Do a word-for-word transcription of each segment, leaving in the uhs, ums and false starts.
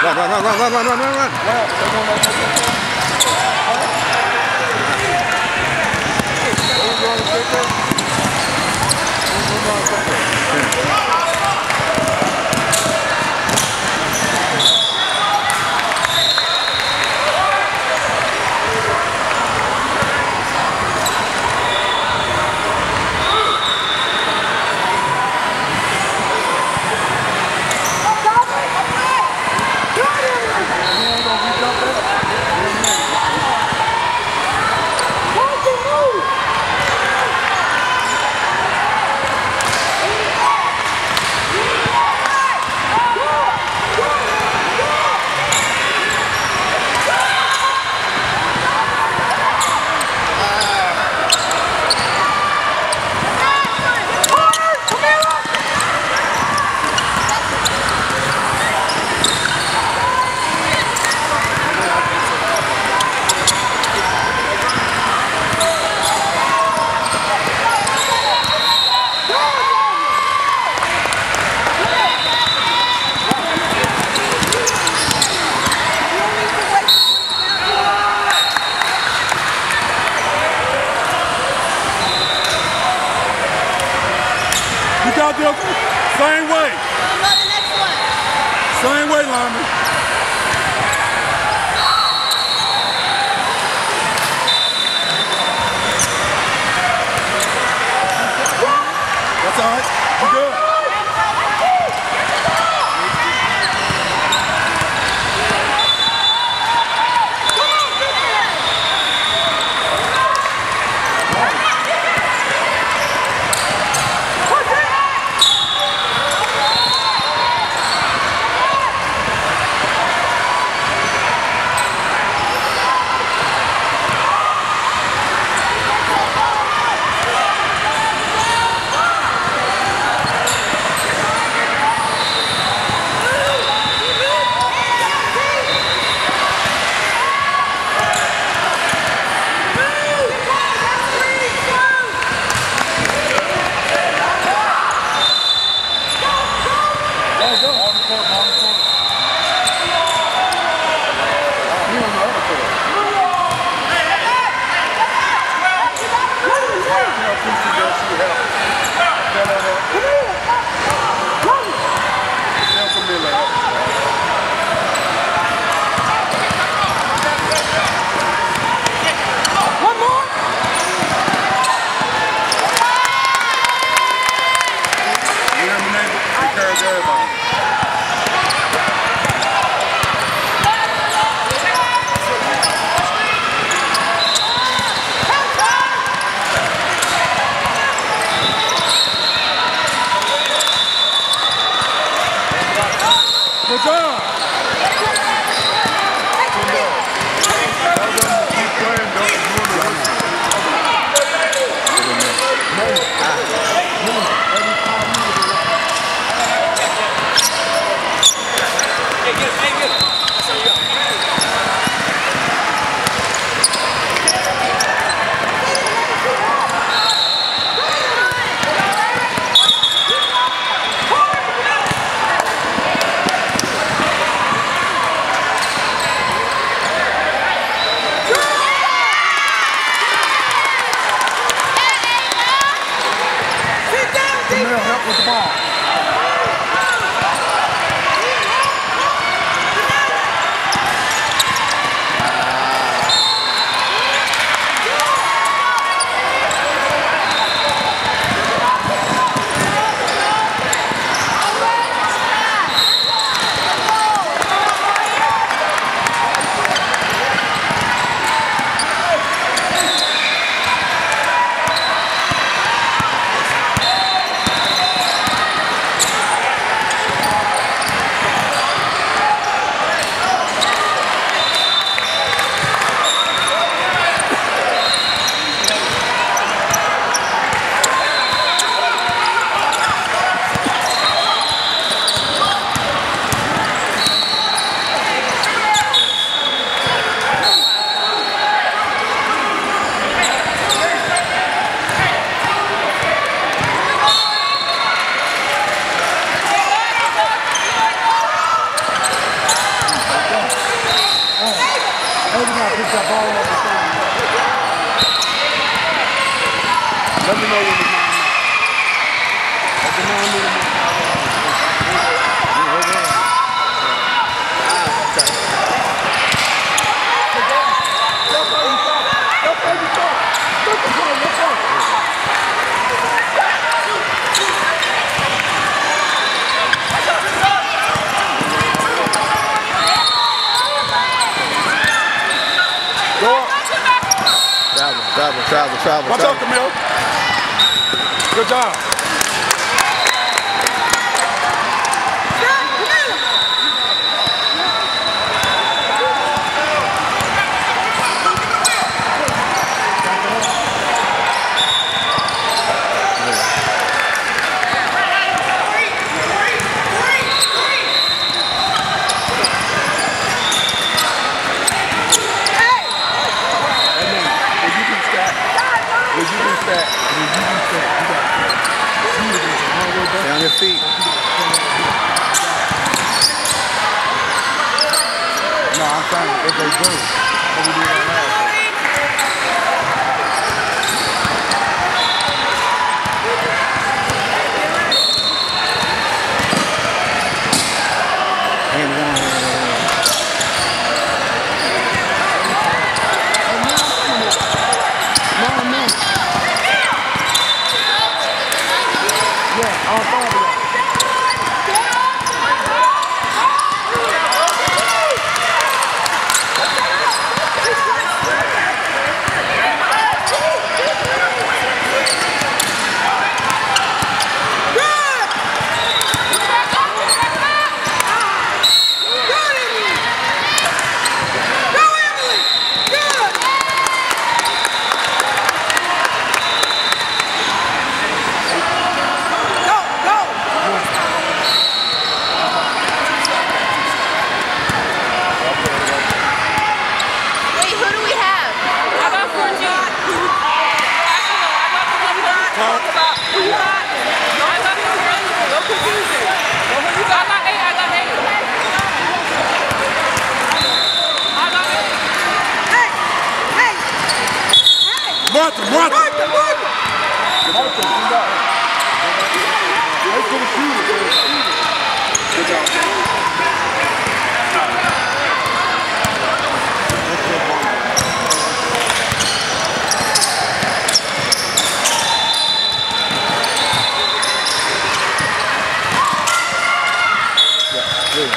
run, run, run, run, run, run, run, run. Same way. Same way, lineman. That's all right. You're good. Good job. that ball up. Let me know when it's nine minutes. At the nine minute mark. Travel, travel, travel, travel. Watch out, Camille. Good job. Stay on your feet. No, I'm trying to, if they do, what we do right now. And one. No, no. Yeah, all five of y'all. Martha, Martha! Martha, Martha! Martha, come back. Let's go to shoot it. Good job. Yeah, good.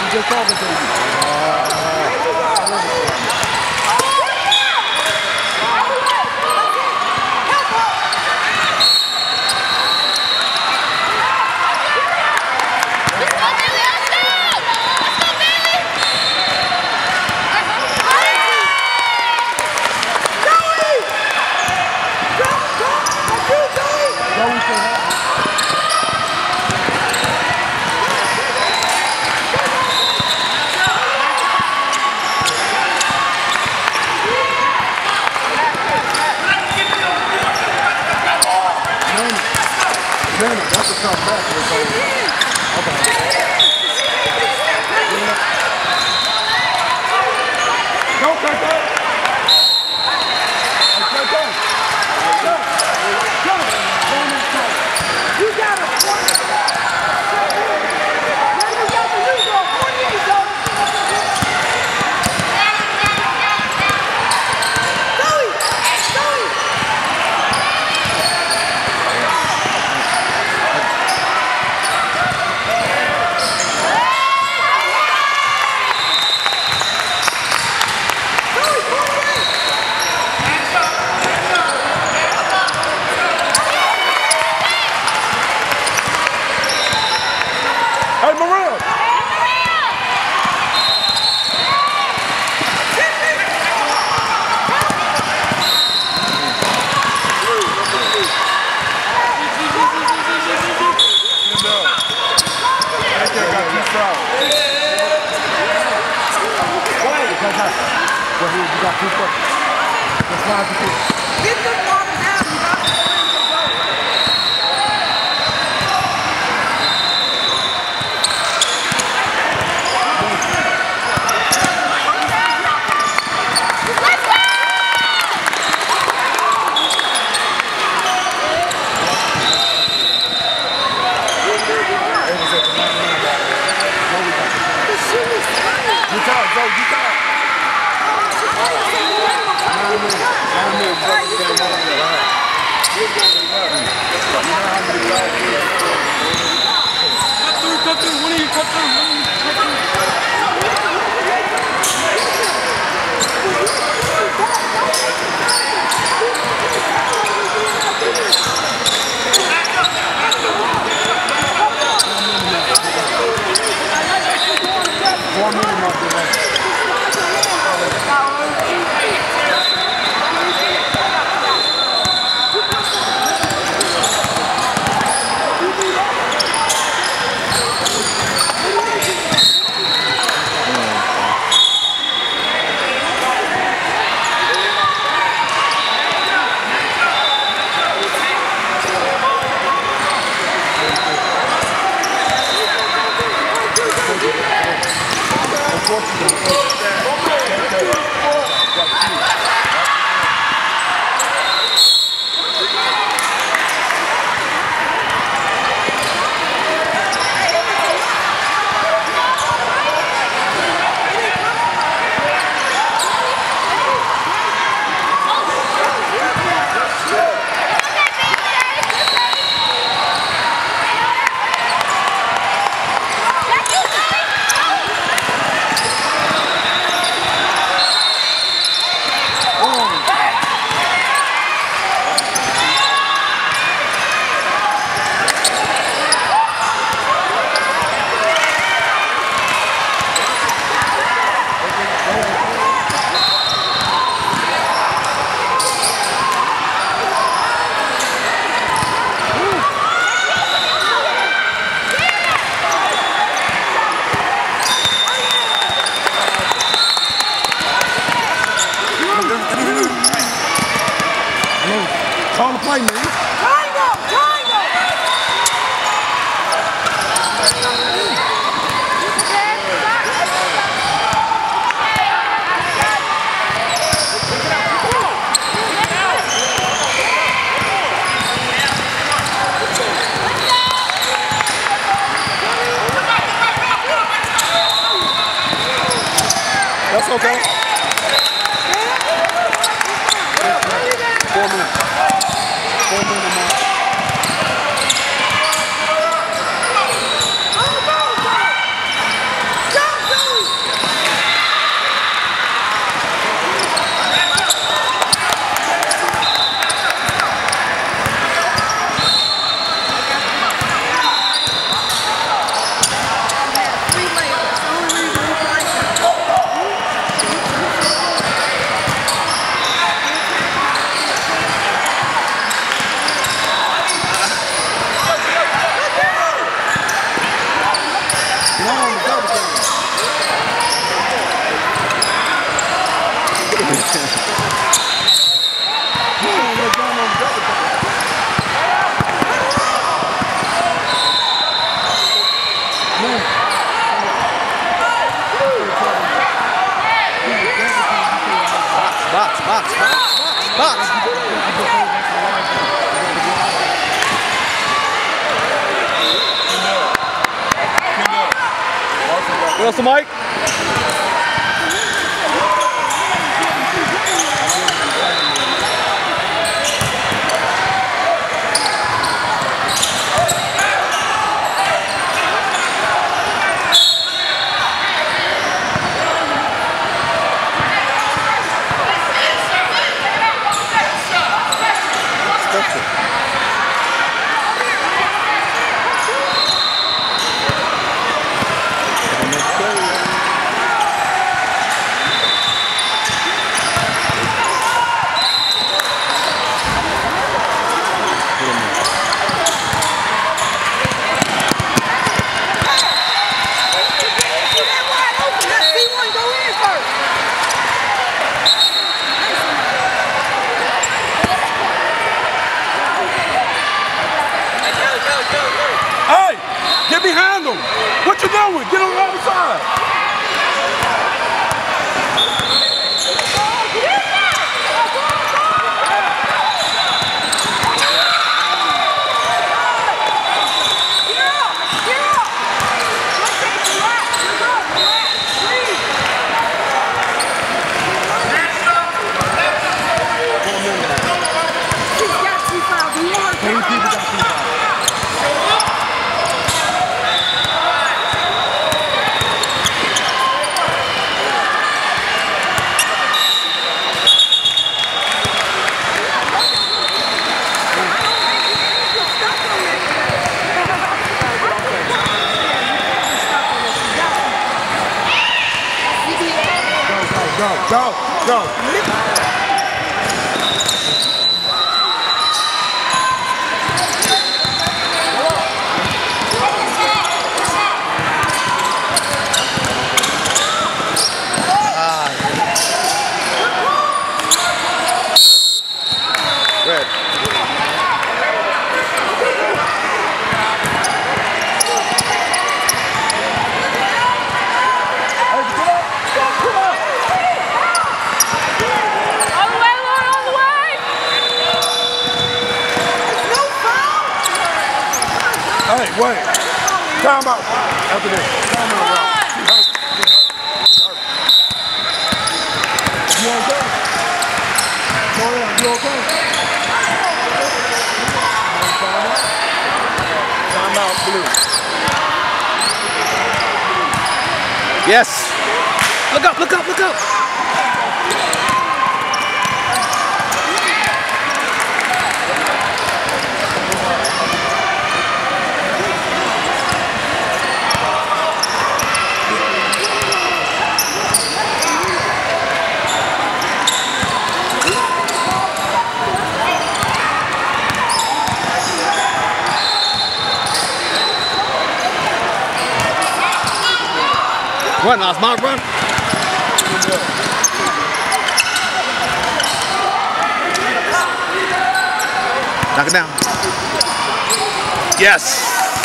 just talking to you. That's a tough back. Okay. Go, go, go. Go, go. Go. Go. You got it. When you got the new goal, forty-eight, go. Joey. Joey. Hey, Maria! Get the ball down. You talk, go, you talk. Cut through, cut through, one of you cut through, one of you cut Four minutes off the way. Call the play, man. Triangle! Triangle! That's okay. Four minutes. Four minutes more. Go, go, go! Jump! Box, box, box, box. What else, Mike? Get behind them. What you doing? Get on the other side. Go, go, go. Red. Hey, wait. Time out. After this. Time out, Rob. She hurt. She hurt. She hurt. You okay? Go ahead. You okay? Time out. Time out, blue. Yes. Look up, look up, look up. Run, Osmond, run. Knock it down. Yes.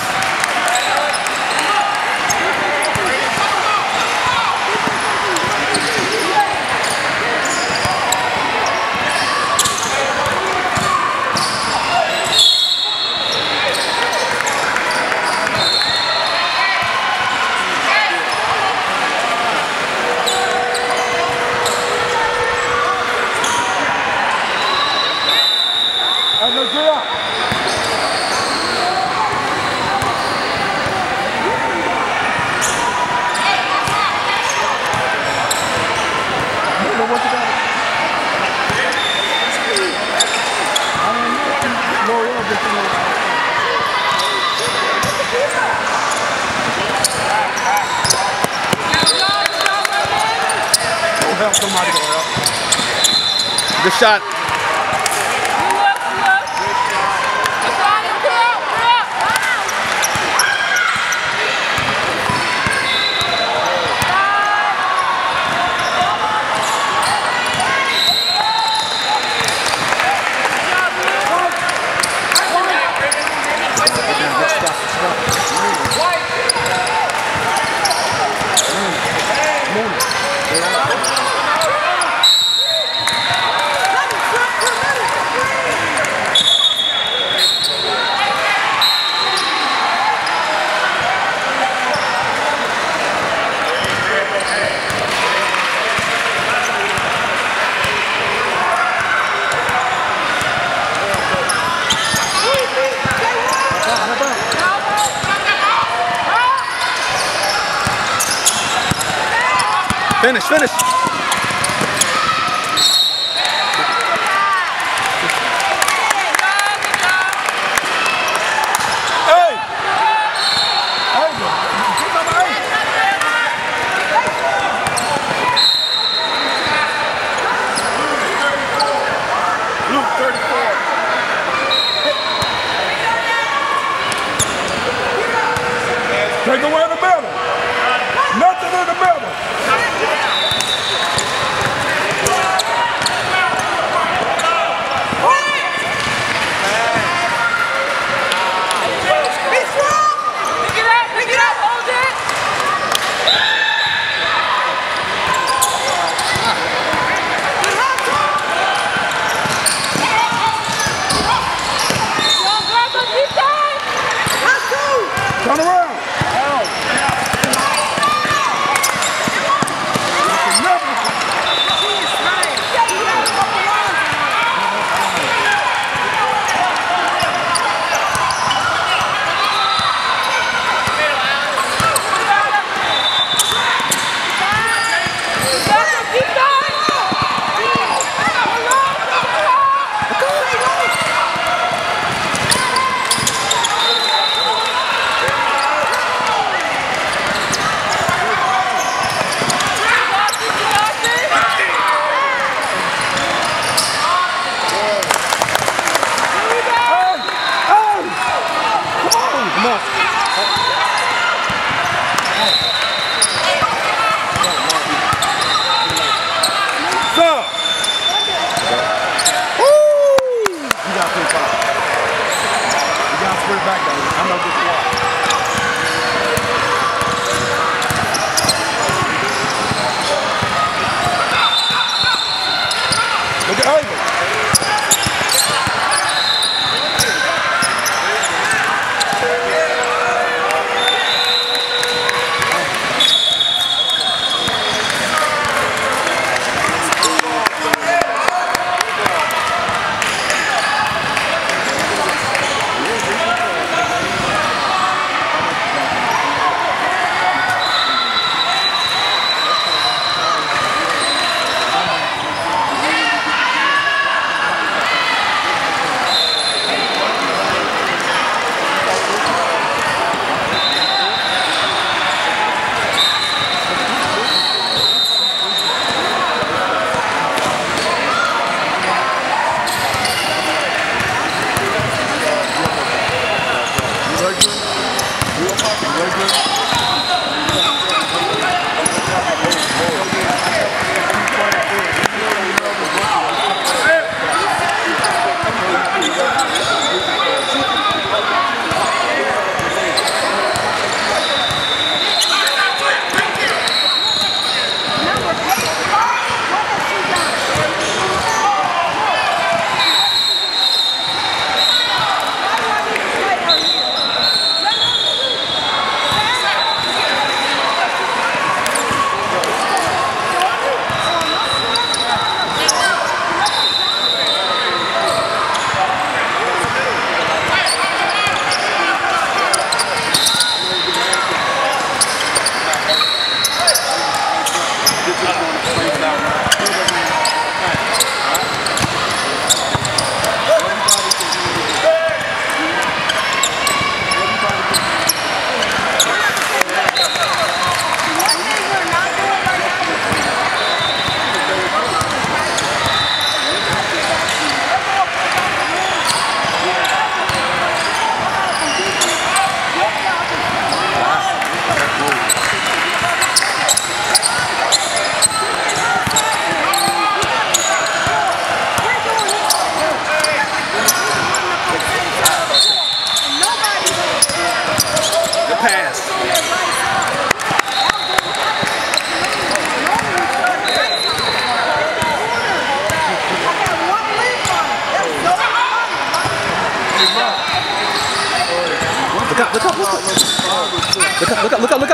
Help somebody go help. Good shot. Finish, finish. Hey! Hey! Number eight! Luke, thirty-four. Take away the medal. Nothing in the medal.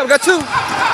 we got two.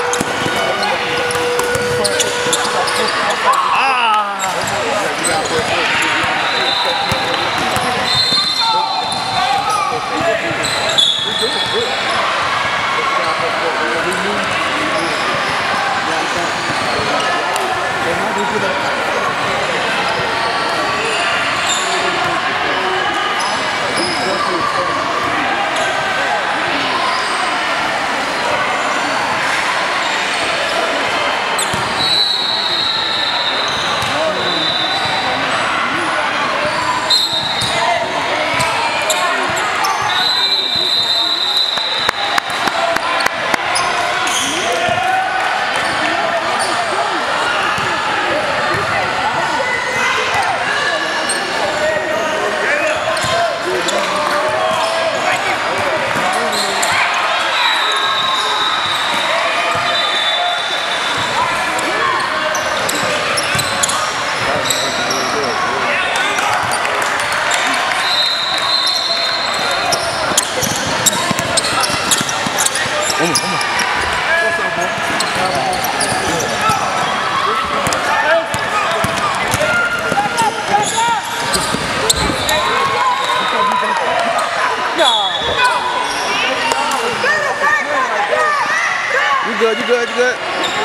You good, you good, you good.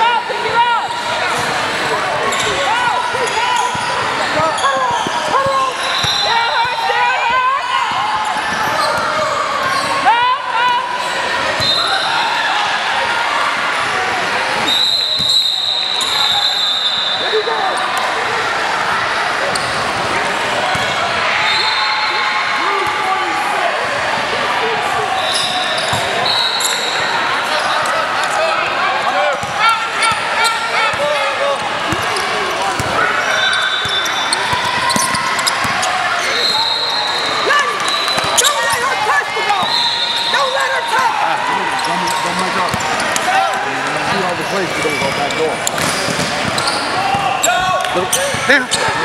Now.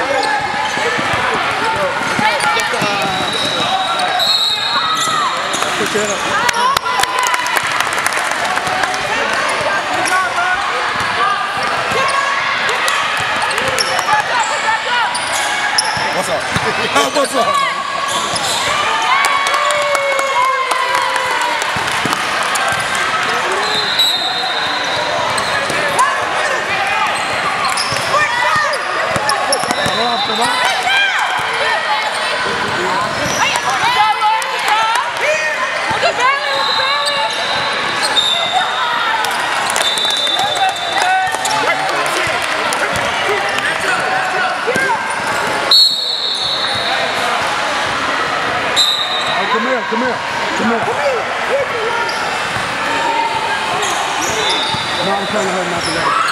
Put your head up. What's up? What's up? Come here, come here, come here. No, I'm telling her not to let it.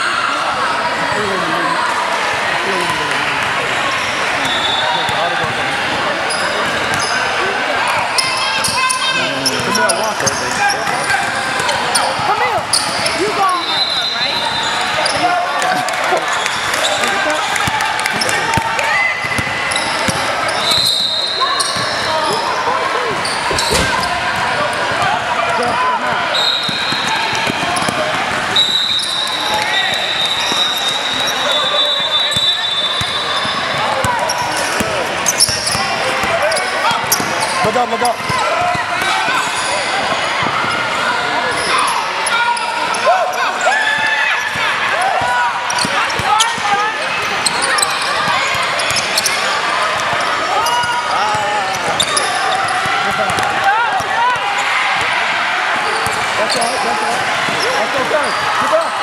Come here, walk her. Come here. You go on her, right? Look up, look up. That's all right, that's all right. That's okay. Keep up.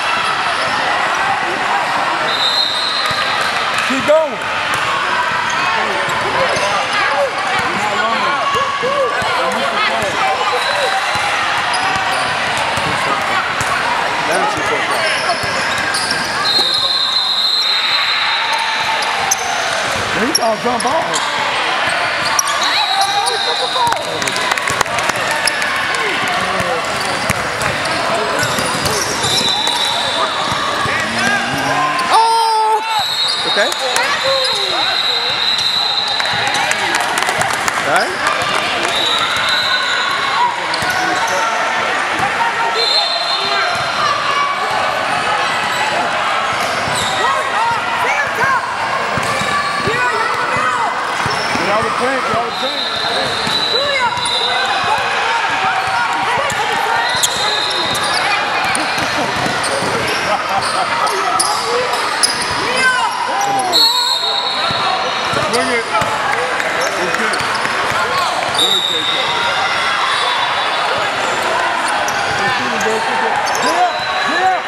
Keep going. He thought jump off. Oh! Okay. All right. Tank, y'all tank. Swing it. Okay. Okay, yeah, yeah.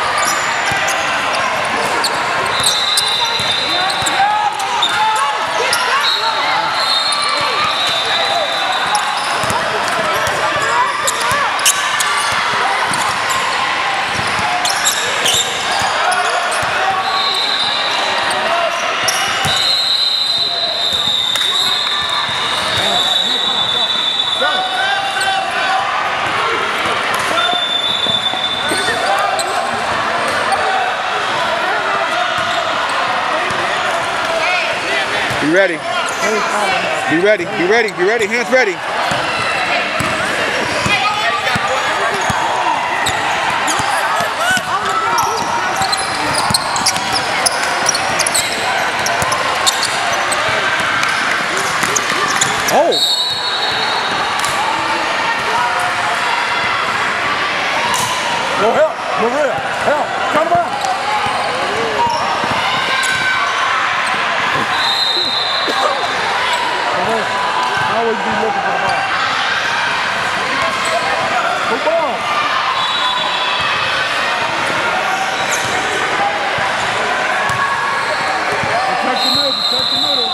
Be ready. Be ready. Be ready. Be ready. Hands ready. Oh. Go help. Maria. Help. Come on. Always be looking for the ball. Good ball. Protect the middle, protect the middle.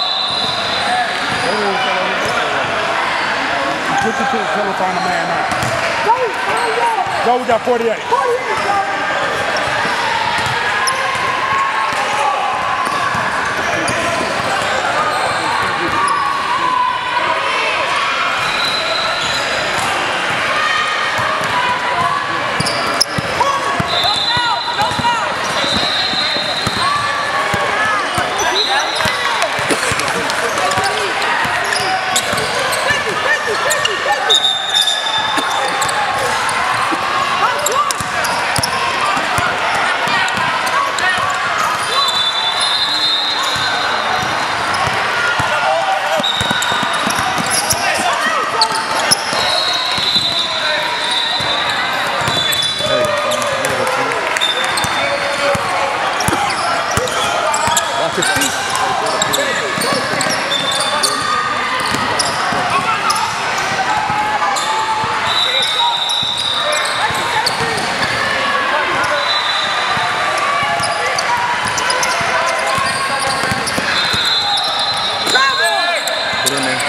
Put you to the telephone man now. Go, we got forty-eight. Watch your feet. Get in there.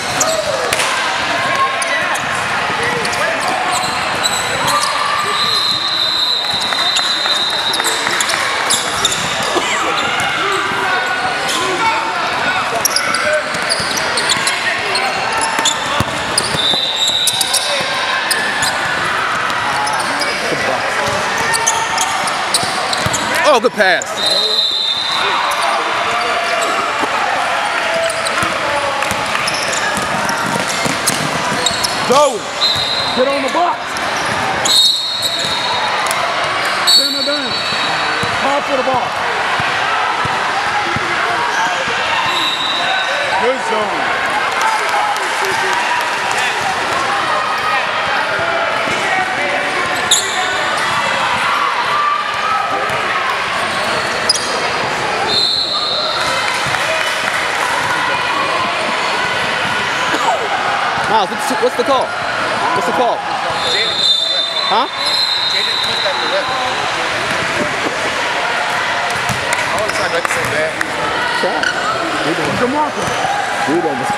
Oh, good pass. Go. Get on the box. Turn it down. Call for the ball. Good zone. Miles, what's the, what's the call? What's the call? Huh? I want to try not to say that. Try. Good marker. Dude almost.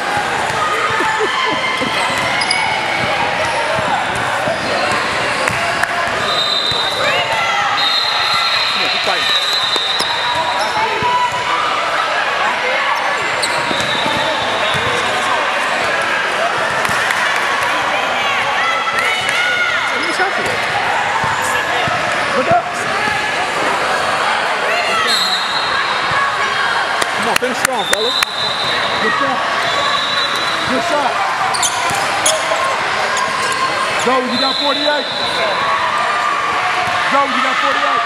Keep fighting. Look up. Come on, finish strong, fellas. Good shot. Good shot. Go, you got forty-eight. Go, you got forty-eight.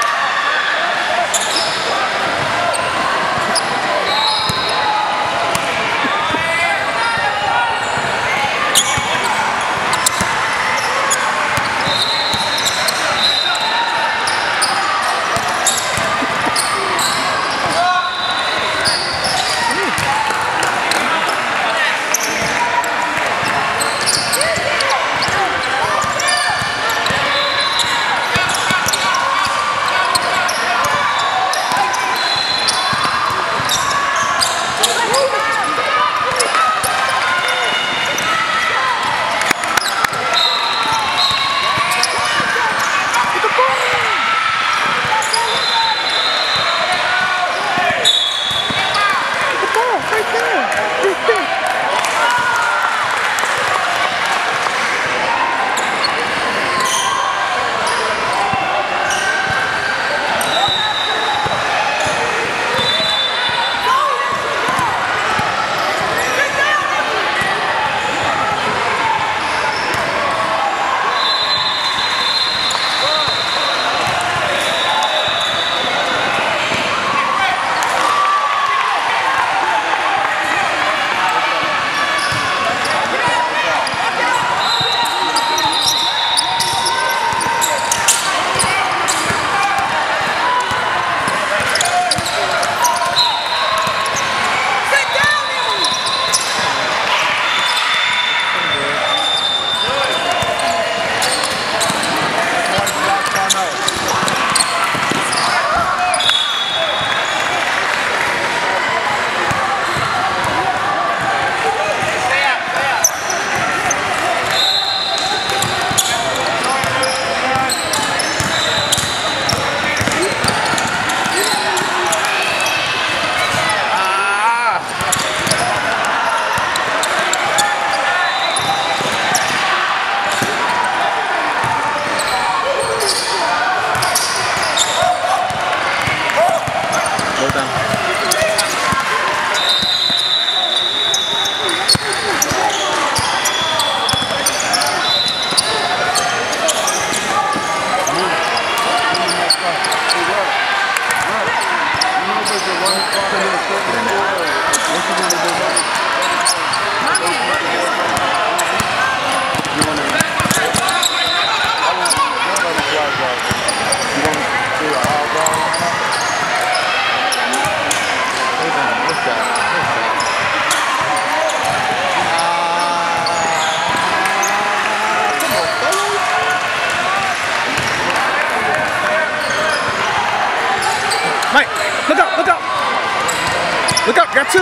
Mike, look up, look up. Look up, got two.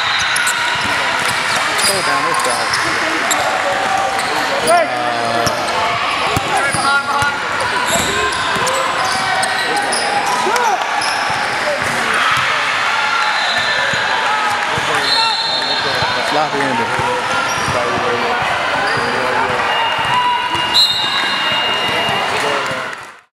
Go down this side. Hey. Sloppy ending.